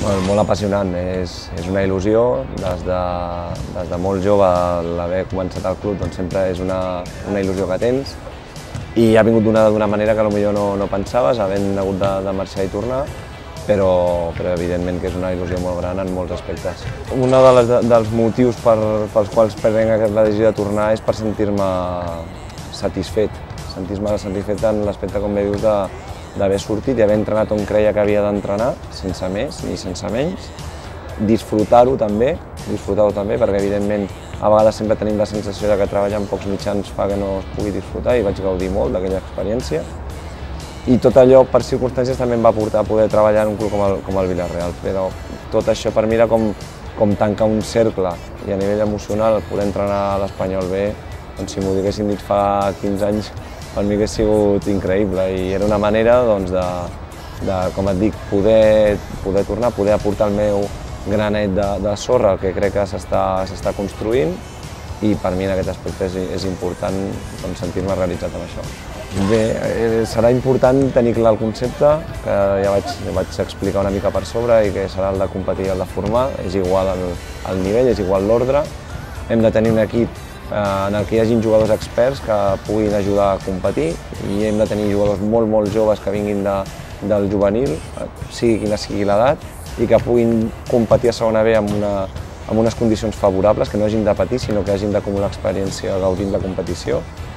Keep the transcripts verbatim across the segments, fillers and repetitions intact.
Bueno, molt apassionant, és, és una il·lusió. Des de, des de molt jove l'haver començat al club doncs sempre és una, una il·lusió que tens i ha vingut d'una manera que potser no, no pensaves, havent hagut de, de marxar i tornar, però, però evidentment que és una il·lusió molt gran en molts aspectes. Un de les, dels motius per, pels quals prenc la decisió de tornar és per sentir-me satisfet, sentir-me satisfet en l'aspecte, com bé dius, de, d'haver sortit i haver entrenat on creia que havia d'entrenar, sense més ni sense menys, disfrutar-ho també, disfrutar-ho també, perquè evidentment a vegades sempre tenim la sensació de que treballar amb pocs mitjans fa que no es pugui disfrutar i vaig gaudir molt d'aquella experiència. I tot allò, per circumstàncies, també em va portar a poder treballar en un club com el, com el Villarreal, però tot això per mi era com, com tancar un cercle i a nivell emocional poder entrenar a l'Espanyol B, doncs si m'ho diguessin dit fa quinze anys, per mi hauria sigut increïble i era una manera doncs, de, de, com et dic, poder, poder tornar, poder aportar el meu granet de, de sorra, el que crec que s'està construint, i per mi en aquest aspecte és, és important doncs, sentir-me realitzat amb això. Bé, serà important tenir clar el concepte, que ja vaig, ja vaig explicar una mica per sobre, i que serà el de competir i el de formar, és igual el, el nivell, és igual l'ordre. Hem de tenir un equip en el que hi hagi jugadors experts que puguin ajudar a competir i hem de tenir jugadors molt, molt joves que vinguin de, del juvenil, sigui quina sigui l'edat, i que puguin competir a segona B amb, una, amb unes condicions favorables, que no hagin de patir, sinó que hagin d'acumular experiència gaudint de competició.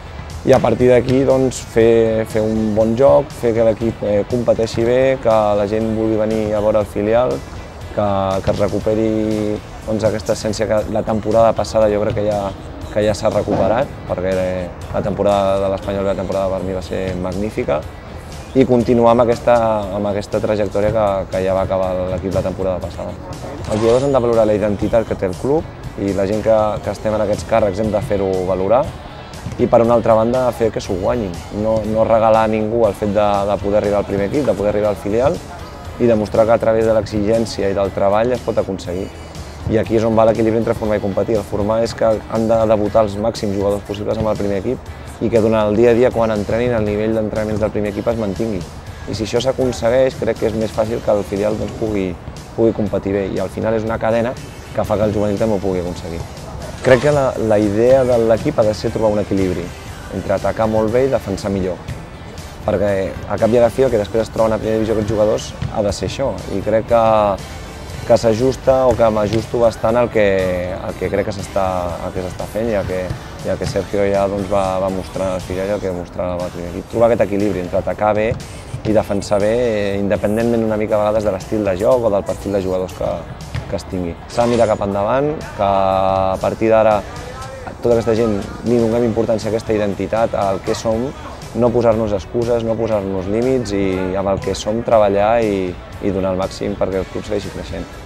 I a partir d'aquí doncs, fer, fer un bon joc, fer que l'equip eh, competeixi bé, que la gent vulgui venir a veure el filial, que, que es recuperi doncs, aquesta essència que la temporada passada jo crec que ja que ja s'ha recuperat, perquè la temporada de l'Espanyol, la temporada per mi va ser magnífica, i continuar amb aquesta, amb aquesta trajectòria que, que ja va acabar l'equip la temporada passada. Els jugadors han de valorar la identitat que té el club i la gent que, que estem en aquests càrrecs hem de fer-ho valorar i, per una altra banda, fer que s'ho guanyin. No, no regalar a ningú el fet de, de poder arribar al primer equip, de poder arribar al filial i demostrar que a través de l'exigència i del treball es pot aconseguir. I aquí és on va l'equilibri entre formar i competir. El formar és que han de debutar els màxims jugadors possibles amb el primer equip i que durant el dia a dia, quan entrenin, el nivell d'entrenaments del primer equip es mantingui. I si això s'aconsegueix, crec que és més fàcil que el filial doncs, pugui, pugui competir bé. I al final és una cadena que fa que el juvenil també ho pugui aconseguir. Crec que la, la idea de l'equip ha de ser trobar un equilibri entre atacar molt bé i defensar millor. Perquè a cap i a la fi, el que després es troben a primera divisió aquests jugadors ha de ser això. I crec que que s'ajusta o que m'ajusto bastant al que, al que crec que s'està fent i el que, i el que Sergio ja doncs, va, va mostrar al filial i el que mostrava al primer equip. Trobar aquest equilibri entre atacar bé i defensar bé, independentment una mica a vegades de l'estil de joc o del perfil de jugadors que, que es tingui. S'ha de mirar cap endavant, que a partir d'ara tota aquesta gent li donem importància a aquesta identitat, al que som, no posar-nos excuses, no posar-nos límits i amb el que som treballar i, i donar el màxim perquè el club segueixi creixent.